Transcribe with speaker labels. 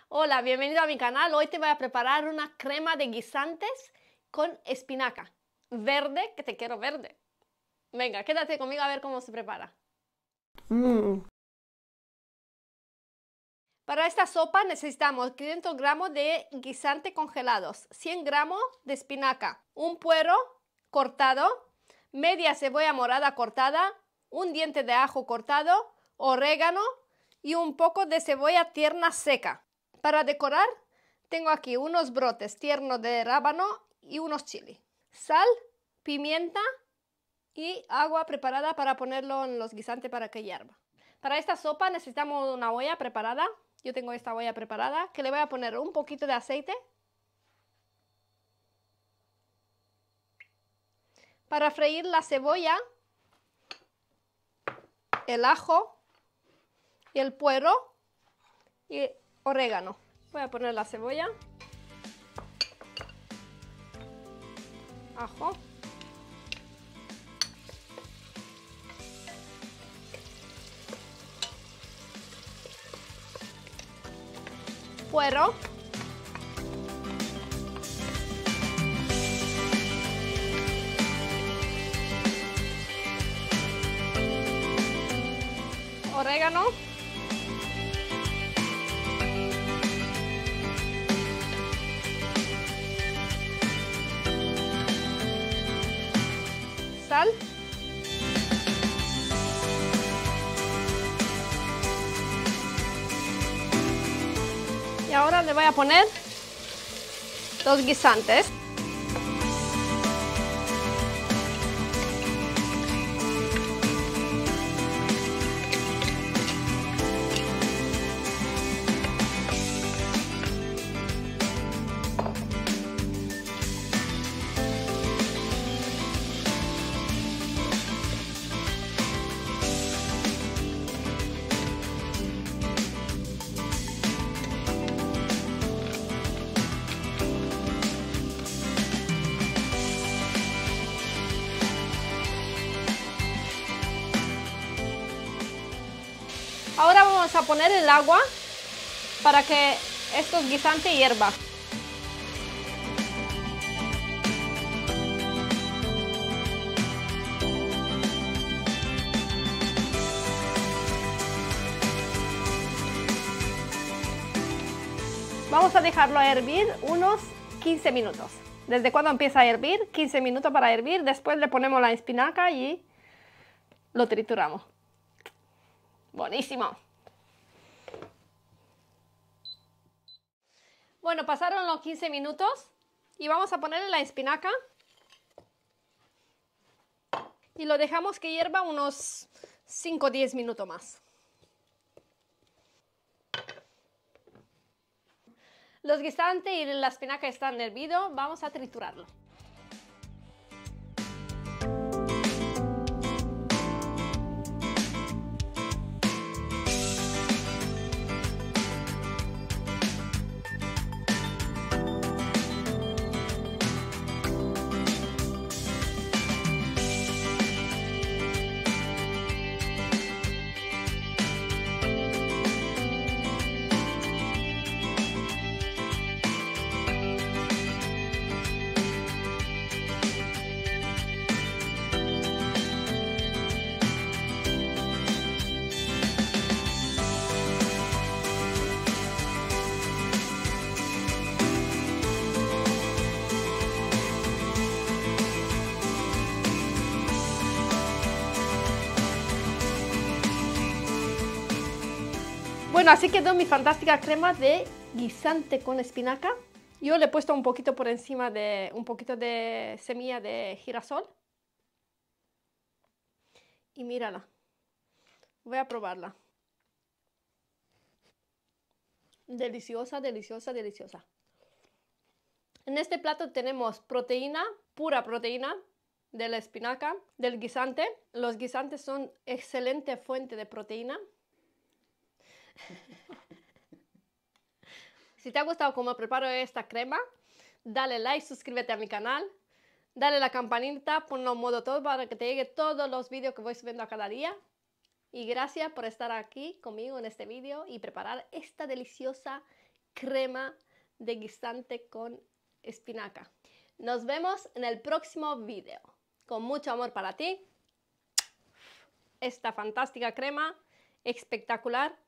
Speaker 1: Hola, bienvenido a mi canal. Hoy te voy a preparar una crema de guisantes con espinaca. Verde, que te quiero verde. Venga, quédate conmigo a ver cómo se prepara. Para esta sopa necesitamos 500 gramos de guisante congelados, 100 gramos de espinaca, un puero cortado, media cebolla morada cortada, un diente de ajo cortado, orégano y un poco de cebolla tierna seca. Para decorar tengo aquí unos brotes tiernos de rábano y unos chiles, sal, pimienta y agua preparada para ponerlo en los guisantes para que hierva. Para esta sopa necesitamos una olla preparada. Yo tengo esta olla preparada que le voy a poner un poquito de aceite para freír la cebolla, el ajo y el puero y orégano. Voy a poner la cebolla, ajo, puero, orégano, sal, y ahora le voy a poner los guisantes. Ahora vamos a poner el agua para que estos guisantes hiervan. Vamos a dejarlo hervir unos 15 minutos. ¿Desde cuando empieza a hervir? 15 minutos para hervir. Después le ponemos la espinaca y lo trituramos. Buenísimo. Bueno, pasaron los 15 minutos y vamos a ponerle la espinaca y lo dejamos que hierva unos 5 o 10 minutos más. Los guisantes y la espinaca están hervidos, vamos a triturarlo. Bueno, así quedó mi fantástica crema de guisante con espinaca. Yo le he puesto un poquito por encima de un poquito de semilla de girasol. Y mírala. Voy a probarla. Deliciosa, deliciosa, deliciosa. En este plato tenemos proteína, pura proteína de la espinaca, del guisante. Los guisantes son excelente fuente de proteína. Si te ha gustado cómo preparo esta crema, dale like, suscríbete a mi canal, dale la campanita, ponlo en modo todo para que te llegue todos los vídeos que voy subiendo a cada día. Y gracias por estar aquí conmigo en este vídeo y preparar esta deliciosa crema de guisante con espinaca. Nos vemos en el próximo video. Con mucho amor para ti. Esta fantástica crema, espectacular.